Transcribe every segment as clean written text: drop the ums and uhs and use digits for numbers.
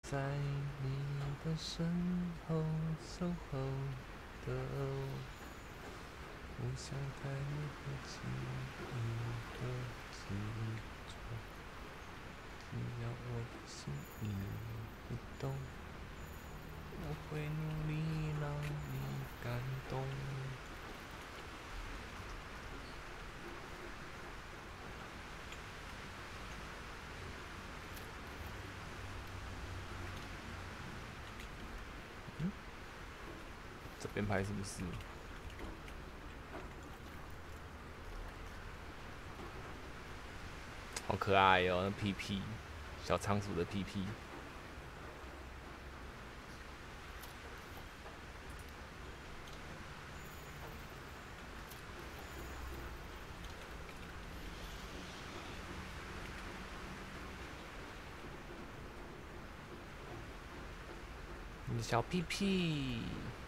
在你的身后守候的我，不想太过轻易的执着，只要我的心意不动，我会努力让你感动。这边拍是不是？好可爱哦，那屁屁，小仓鼠的屁屁。你的小屁屁。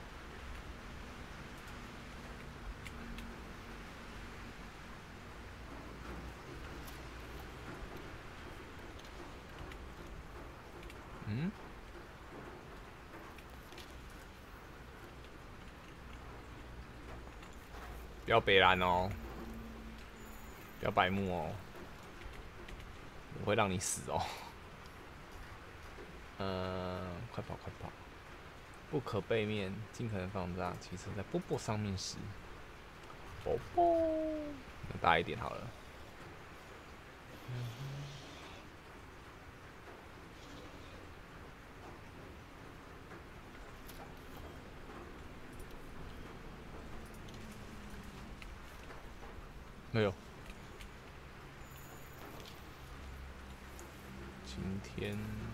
嗯？不要北蓝哦，不要白目哦，我会让你死哦。快跑快跑！不可背面，尽可能放大。骑车在波波上面时，波波，大一点好了。没有。今天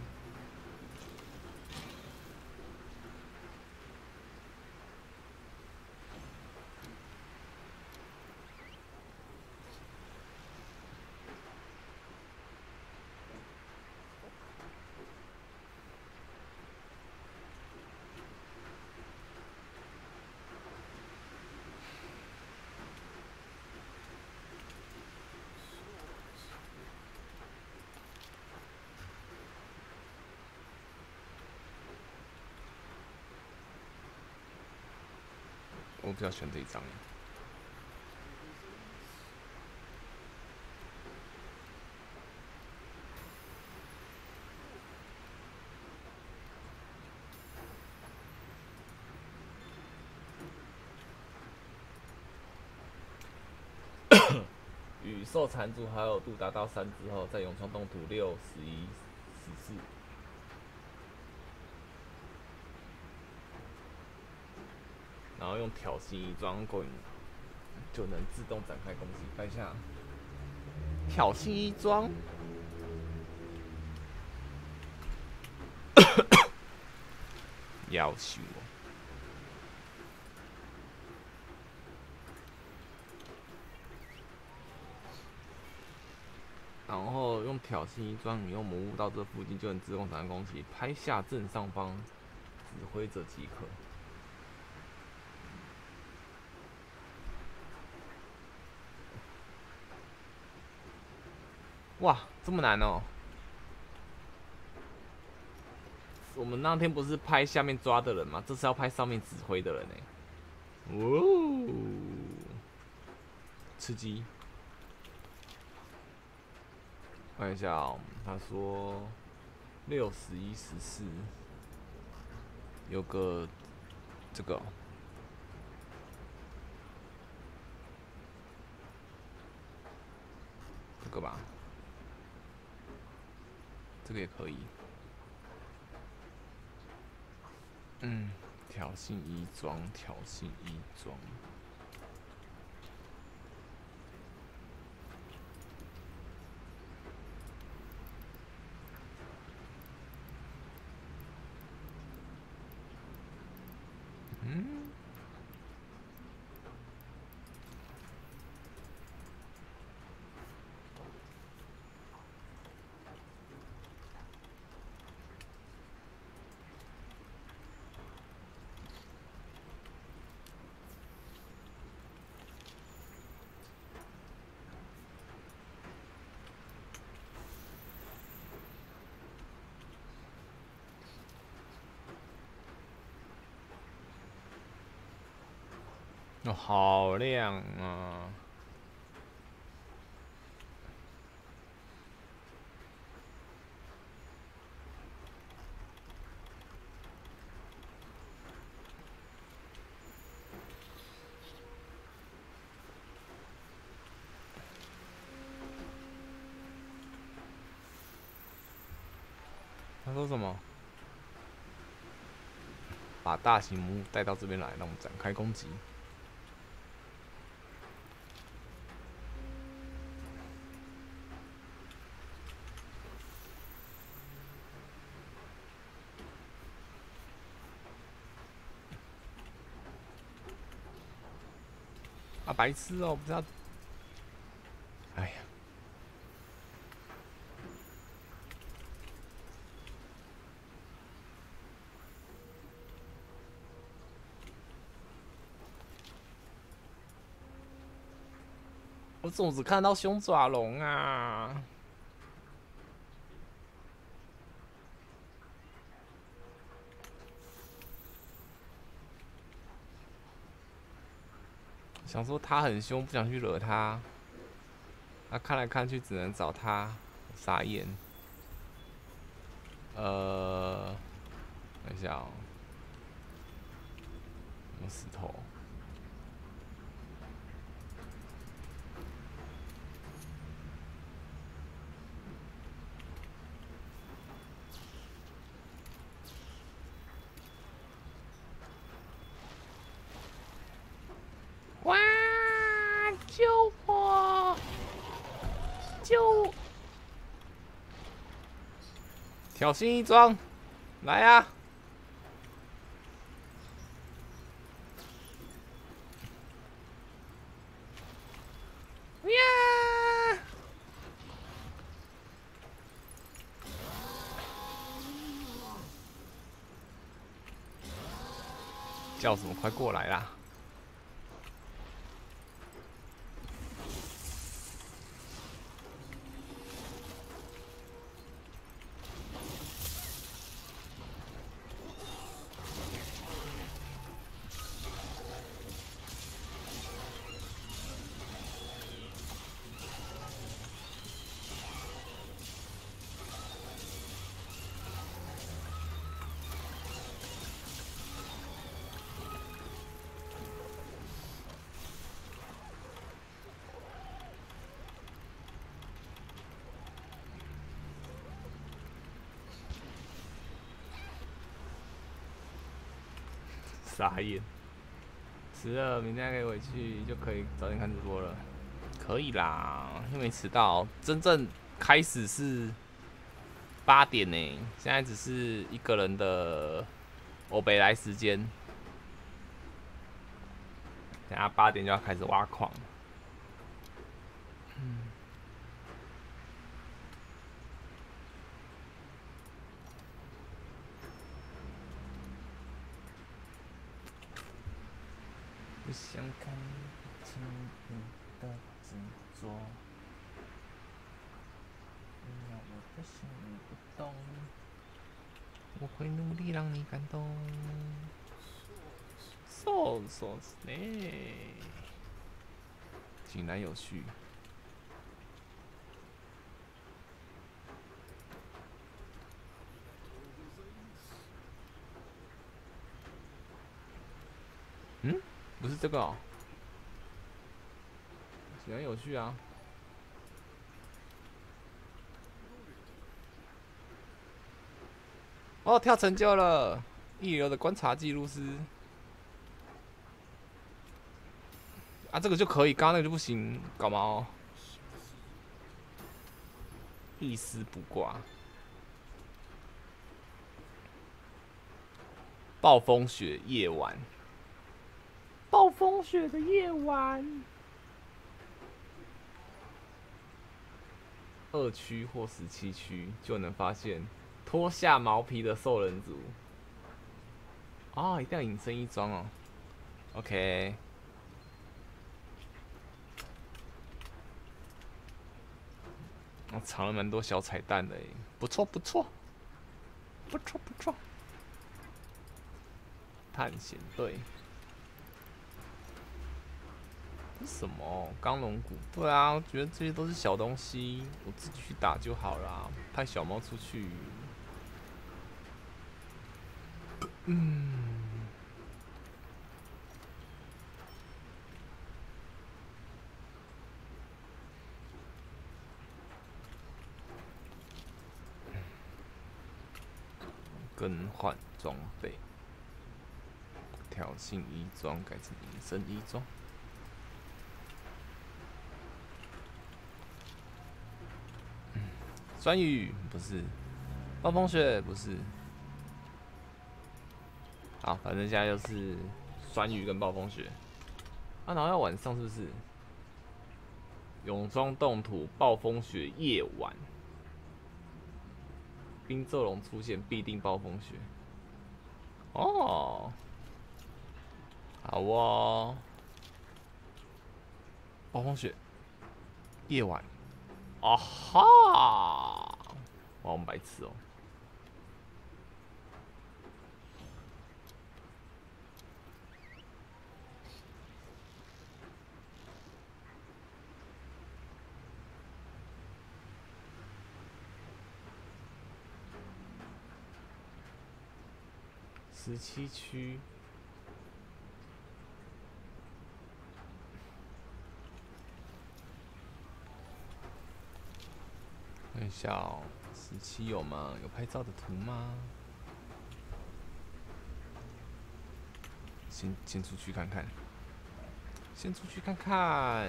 我比较喜欢这一张。与受缠足好友度达到3之后，在勇创动图6、11、14，然后用挑衅一装勾引，就能自动展开攻击。拍下挑衅一装，要求哦。然后用挑衅一装，你用魔物到这附近就能自动展开攻击，拍下正上方指挥者即可。哇，这么难哦！我们那天不是拍下面抓的人吗？这次要拍上面指挥的人呢。哦，吃鸡。看一下哦，他说6、11、14，有个这个、哦，这个吧，这个也可以。挑衅衣装，挑衅衣装。 哦，好亮啊！他说什么？把大型魔物带到这边来，让我们展开攻击。啊，白痴哦，不知道。哎呀，我总只看到凶爪龙啊！想说他很凶，不想去惹他。他看来看去只能找他，傻眼。等一下哦，什么石头？哇！救我！救！挑衅一桩，来啊！呀！叫什么？快过来啦！傻眼。12，明天可以回去，就可以早点看直播了。可以啦，又没迟到。真正开始是8点呢，现在只是一个人的欧北来时间。等下8点就要开始挖矿。不想看你轻易的执着，你要我的心你不懂，我会努力让你感动。そうですね。井然有序。嗯，不是这个哦。井然有序啊。哦，跳成就了！一流的观察记录师。啊，这个就可以，刚刚那个就不行，搞嘛哦。一丝不挂。暴风雪夜晚。暴风雪的夜晚。2区或17区就能发现脱下毛皮的兽人族。哦，一定要隐身一装哦。OK。我藏了蛮多小彩蛋的，不错不错，不错不错。探险队。 什么钢龙骨？对啊，我觉得这些都是小东西，我自己去打就好啦。派小猫出去，更换装备，挑衅衣装改成隐身衣装。酸雨不是，暴风雪不是。好，反正现在就是酸雨跟暴风雪。啊，然后要晚上是不是？泳装冻土，暴风雪夜晚，冰咒龙出现必定暴风雪。哦，好哦，暴风雪夜晚。啊哈！哇，我们白痴哦。17区，看一下哦，17有吗？有拍照的图吗？先出去看看，先出去看看。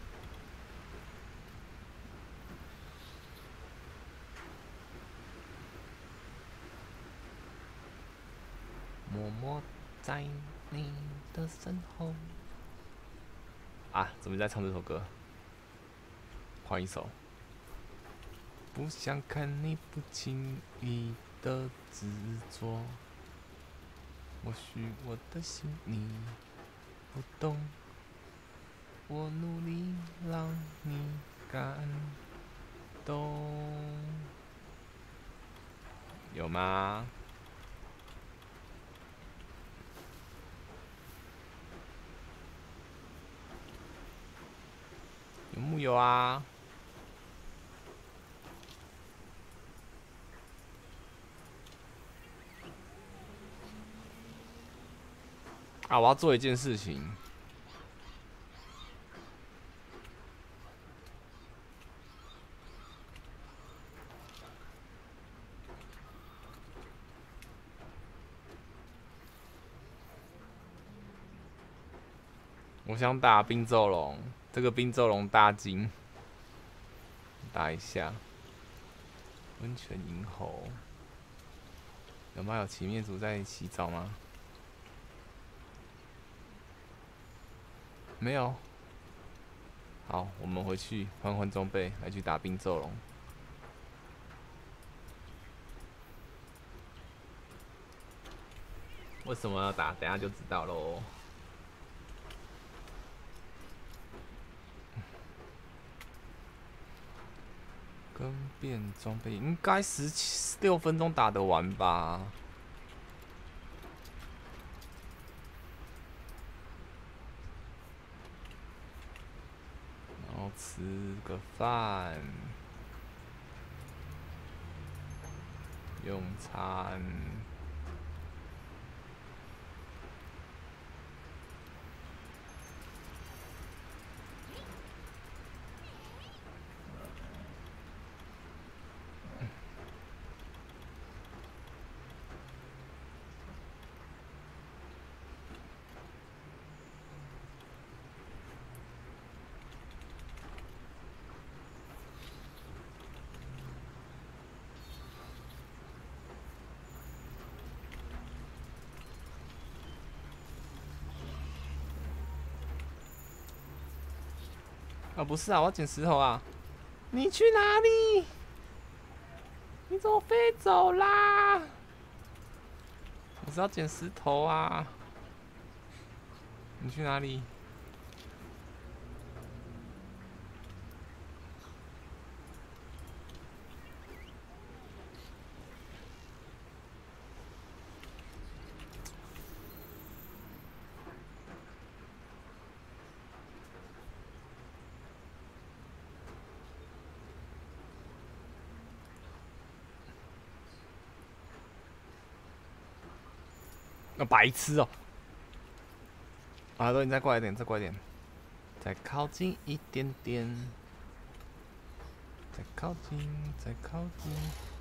默默在你的身后。啊，怎么在唱这首歌？换一首。不想看你不经意的执着，或许我的心你不懂，我努力让你感动，有吗？有木有啊？啊，我要做一件事情。我想打冰咒龙，这个冰咒龙大金，打一下。温泉银猴，有没有骑面族在洗澡吗？没有。好，我们回去换换装备，来去打冰咒龙。为什么要打？等下就知道喽。更变装备应该16分钟打得完吧？然后吃个饭，用餐。啊，不是啊，我要捡石头啊！你去哪里？你怎么飞走啦？我是要捡石头啊！你去哪里？ 白痴哦！耳朵，你再过来一点，再过来一点，再靠近一点点，再靠近，再靠近。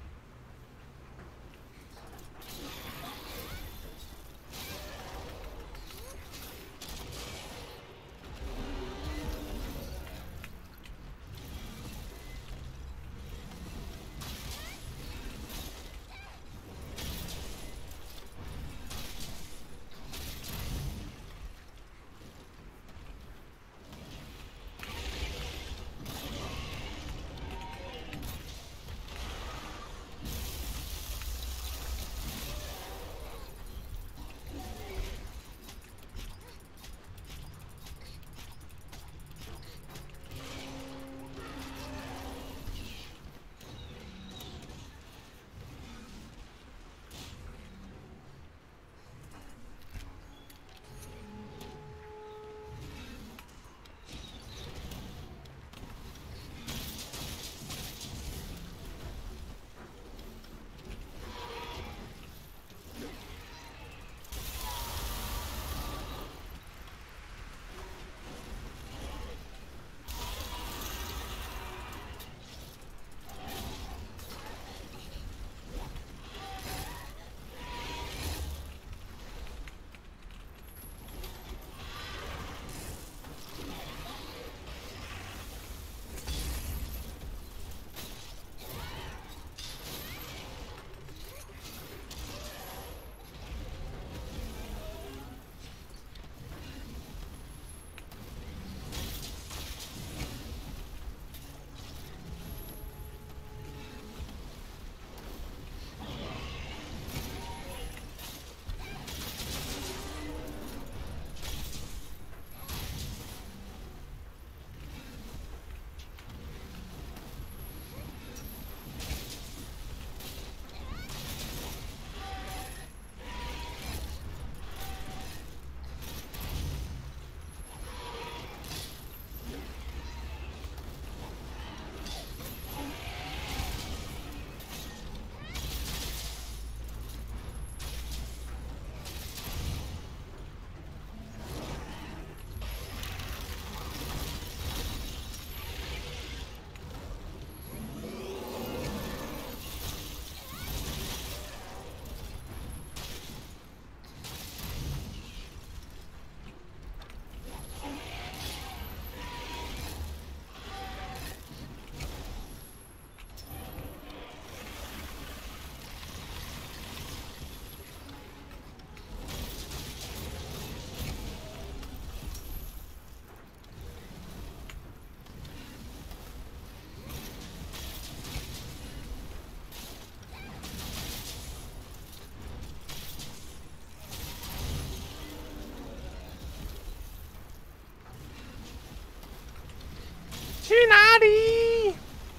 去哪里？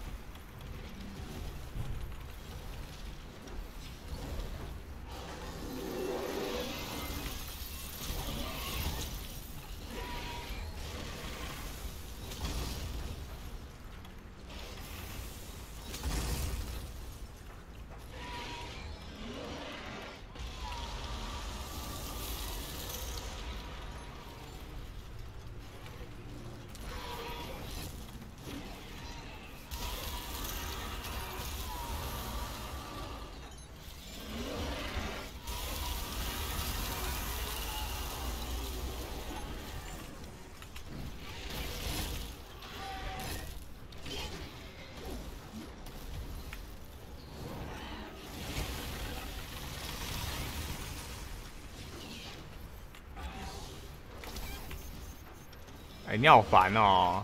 哎、你好烦哦！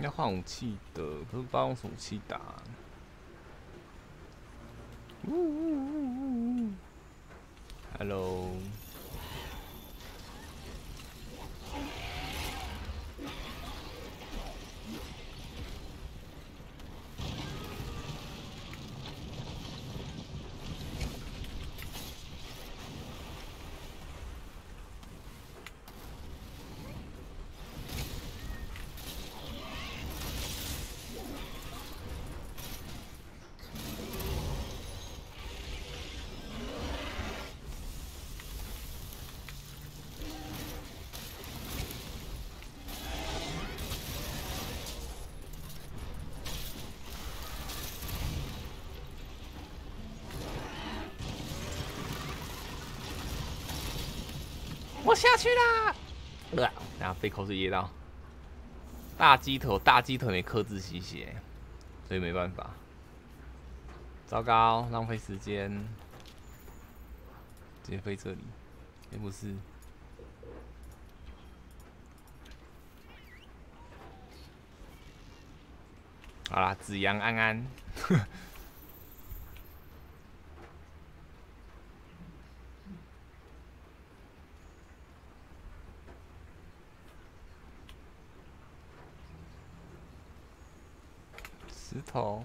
要换武器的，可是不知道用什么武器打。Hello。我下去啦！等下被口水噎到。大鸡腿没克制吸血，所以没办法。糟糕，浪费时间。直接飞这里，也不是。好啦，子阳安安。石头。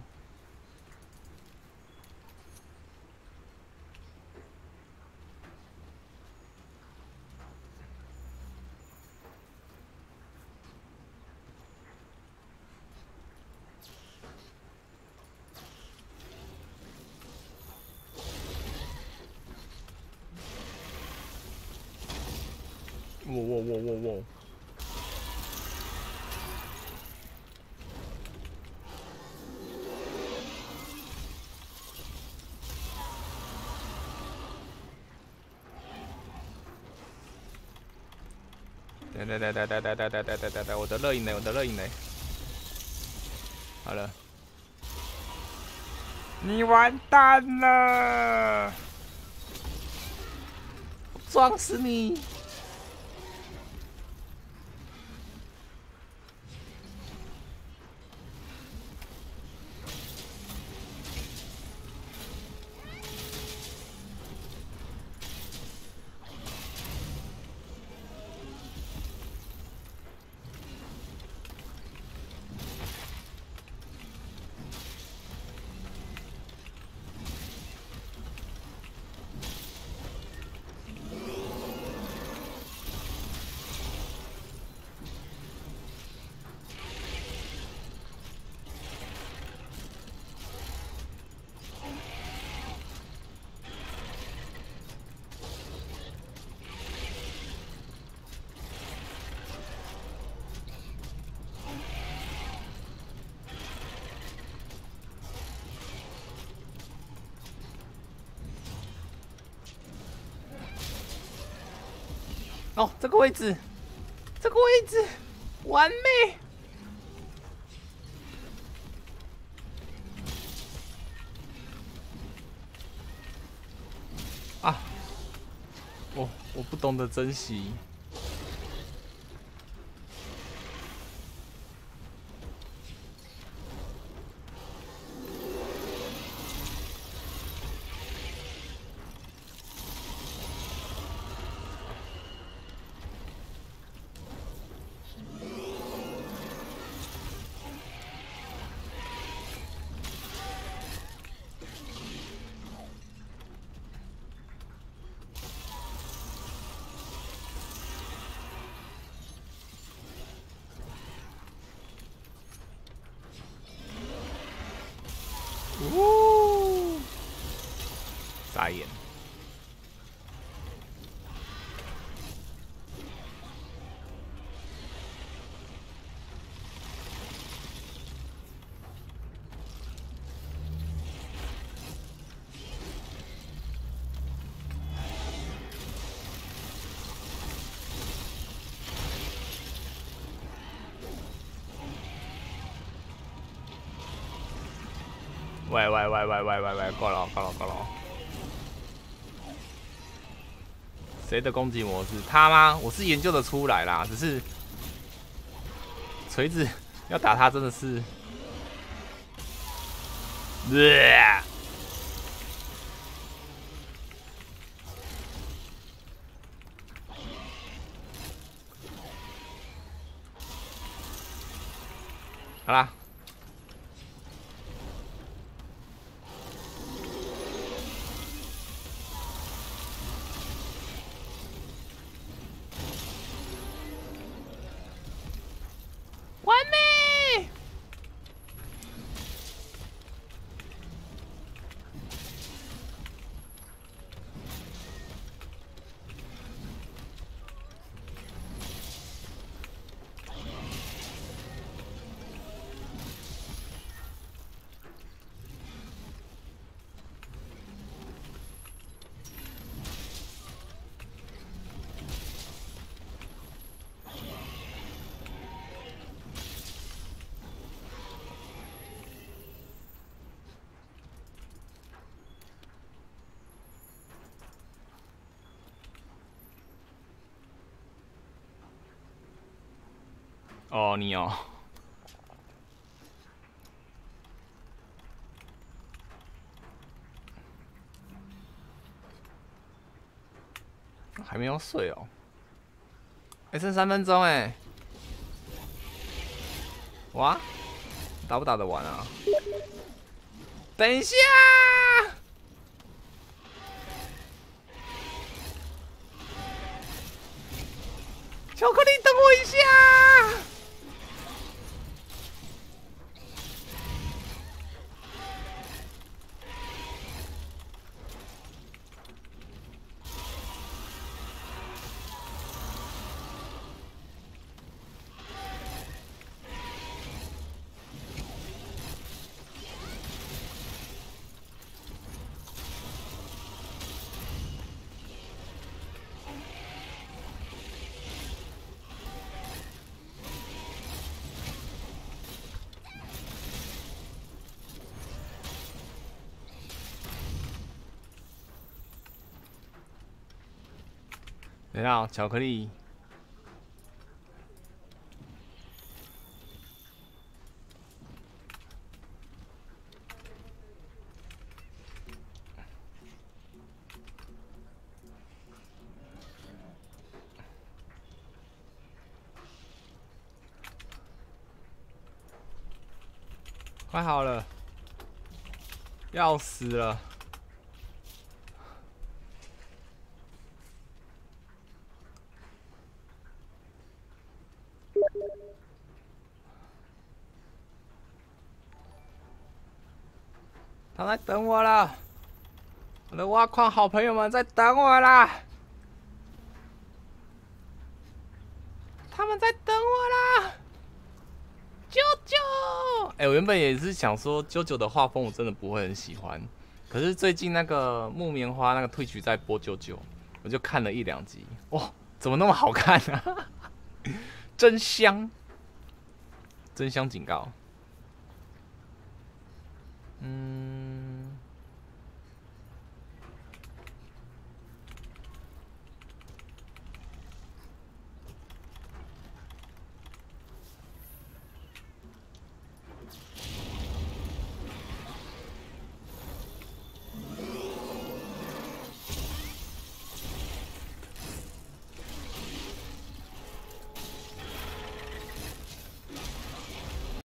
哇！对，我的热饮雷，好了，你完蛋了，撞死你！哦，这个位置，完美！啊，我不懂得珍惜。傻眼。喂，够了！谁的攻击模式？他吗？我是研究的出来啦，只是锤子要打他真的是，好啦。完美！哦，你哦，还没有睡哦。剩3分钟哎。哇，打不打得完啊？等一下，巧克力，等我一下。等一下，巧克力。快好了，要死了！他在等我了，我的挖矿好朋友们在等我啦！他们在等我啦！啾啾！我原本也是想说，啾啾的画风我真的不会很喜欢，可是最近那个木棉花那个退曲在播啾啾，我就看了1、2集，哇，怎么那么好看啊？真香！真香警告！